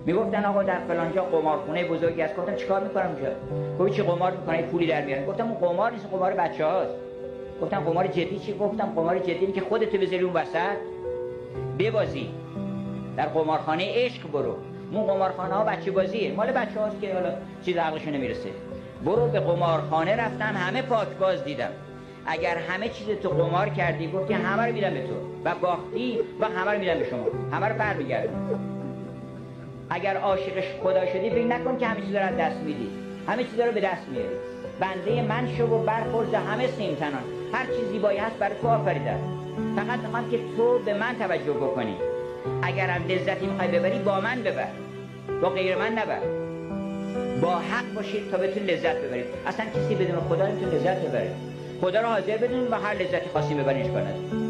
میگفتن آقا در فلانجا قمارخونه بزرگی است. گفتم چیکار میکنم اونجا؟ گفت چی قمار میکنه پولی در میارن؟ گفتم اون قمار نیست، قمار بچه‌هاست. گفتم قمار جدی چی؟ گفتم قمار جدی اینه که خودت بذاری اون وسط ببازی، در قمارخانه عشق برو. اون قمارخانه ها بچه بازیه، مال بچه‌هاست که حالا چیز عقلشون نمیرسه. برو به قمارخانه. رفتم همه پاکباز دیدم. اگر همه چیز تو قمار کردی گفتی همه رو میدم به تو و باختی و همه رو میدم به شما، همه رو برمیگردم. اگر عاشق خدا شدی فکر نکن که همه چیز رو از دست میدی، همه چیز رو به دست میاری. بنده من شو و برخورد همه سیمتنان، هر چیزی زیبایی هست برای تو آفریدم. فقط میخوام که تو به من توجه بکنی. اگر هم لذتی میخوای ببری با من ببر، با غیر من نبر. با حق باشید تا بتون لذت ببرید. اصلا کسی بدون خدا نمیتونه لذت ببره. خدا رو حاضر بدون و هر لذتی خواستیم ببرینش کند.